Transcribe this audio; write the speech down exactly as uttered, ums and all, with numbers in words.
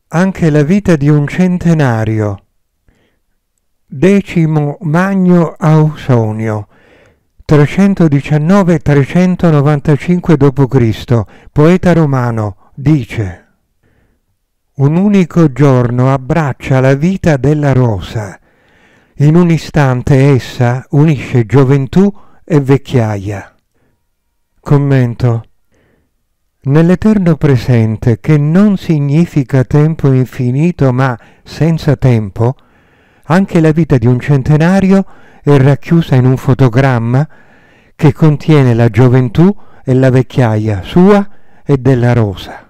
Anche la vita di un centenario. Decimo Magno Ausonio, trecentodiciannove trecentonovantacinque dopo Cristo, poeta romano, dice: un unico giorno abbraccia la vita della rosa. In un istante essa unisce gioventù e vecchiaia. Commento. Nell'eterno presente, che non significa tempo infinito ma senza tempo, anche la vita di un centenario è racchiusa in un fotogramma che contiene la gioventù e la vecchiaia sua e della rosa.